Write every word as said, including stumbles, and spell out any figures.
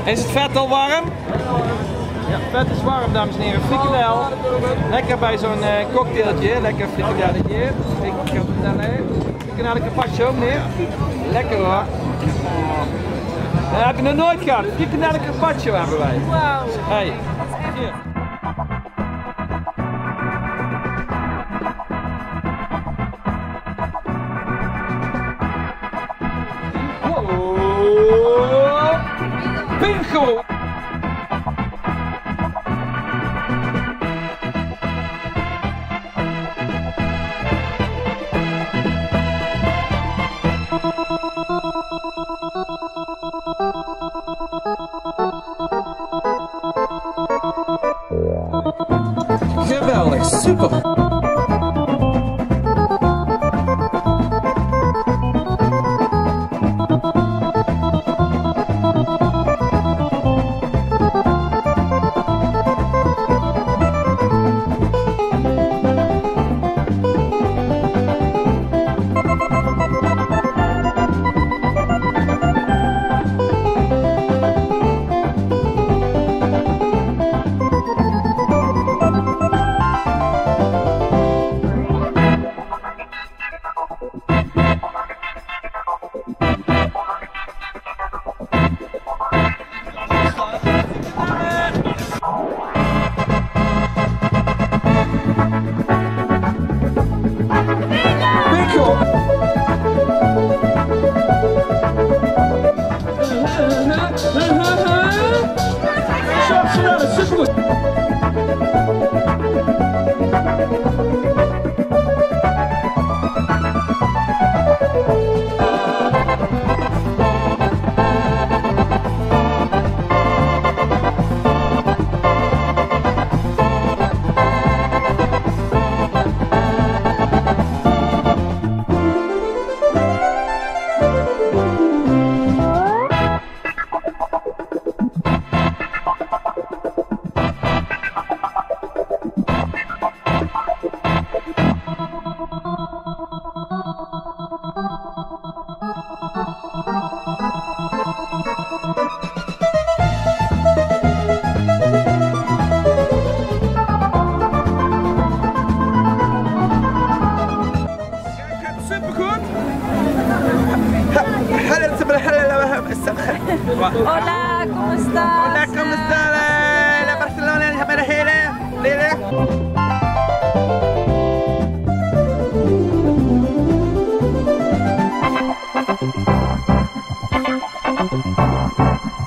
Is het vet al warm? Ja, vet is warm, dames en heren. Frikandel. Lekker bij zo'n uh, cocktailtje. Lekker frikandelletje. Frikandellen. Frikandelle carpaccio, meneer. Lekker hoor. Oh. Dat heb je nog nooit gehad. Frikandelle carpaccio hebben wij. Wauw. Hey. Hier. Bingo! Geweldig, super! Hola, ¿cómo estás? Hola, ¿cómo estás? La Barcelona, la Barcelona.